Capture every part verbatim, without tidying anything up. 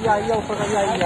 आइए आइए ऊपर आइए आइए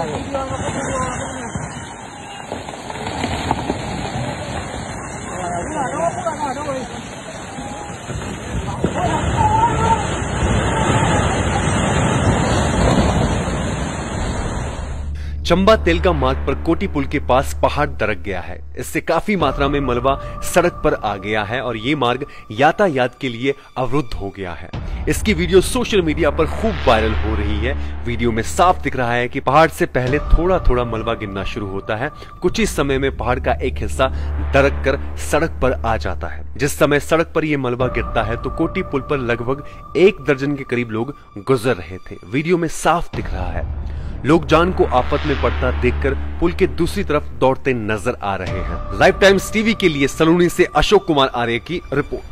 चंबा तेलका मार्ग पर कोटी पुल के पास पहाड़ दरक गया है। इससे काफी मात्रा में मलबा सड़क पर आ गया है और ये मार्ग यातायात के लिए अवरुद्ध हो गया है। इसकी वीडियो सोशल मीडिया पर खूब वायरल हो रही है। वीडियो में साफ दिख रहा है कि पहाड़ से पहले थोड़ा थोड़ा मलबा गिरना शुरू होता है। कुछ ही समय में पहाड़ का एक हिस्सा दरक कर सड़क पर आ जाता है। जिस समय सड़क पर यह मलबा गिरता है तो कोटी पुल पर लगभग एक दर्जन के करीब लोग गुजर रहे थे। वीडियो में साफ दिख रहा है लोग जान को आफत में पड़ता देखकर पुल के दूसरी तरफ दौड़ते नजर आ रहे हैं। लाइव टाइम्स टीवी के लिए सलूनी से अशोक कुमार आर्य की रिपोर्ट।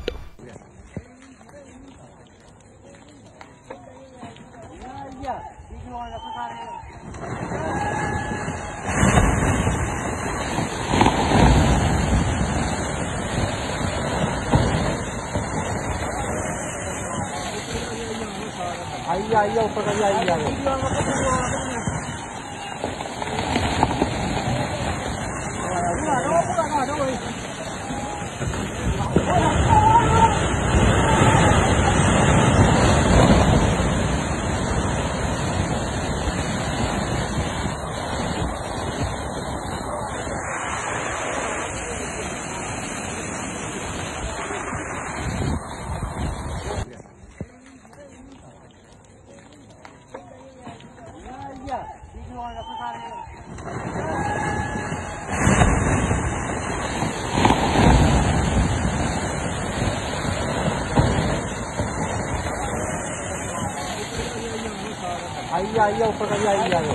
आइए आइए ऊपर आइए आइए आइए आइए आइए ऊपर आइए आइए आइए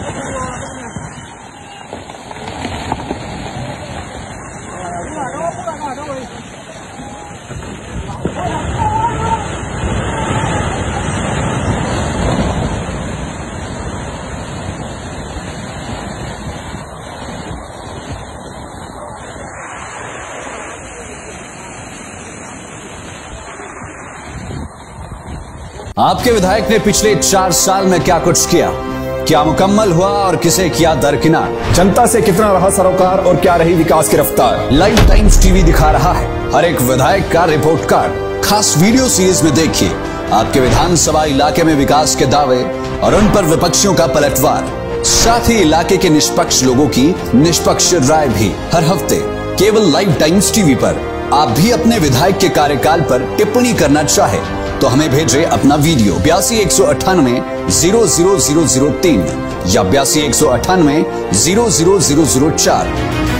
आपके विधायक ने पिछले चार साल में क्या कुछ किया, क्या मुकम्मल हुआ और किसे किया दरकिनार, जनता से कितना रहा सरोकार और क्या रही विकास की रफ्तार। लाइव टाइम्स टीवी दिखा रहा है हर एक विधायक का रिपोर्ट कार्ड। खास वीडियो सीरीज में देखिए आपके विधानसभा इलाके में विकास के दावे और उन पर विपक्षियों का पलटवार, साथ ही इलाके के निष्पक्ष लोगों की निष्पक्ष राय भी हर हफ्ते केवल लाइव टाइम्स टीवी पर। आप भी अपने विधायक के कार्यकाल पर टिप्पणी करना चाहे तो हमें भेजे अपना वीडियो बयासी एक सौ अट्ठानवे जीरो जीरो जीरो जीरो तीन या बयासी एक सौ अट्ठानवे जीरो जीरो जीरो जीरो चार।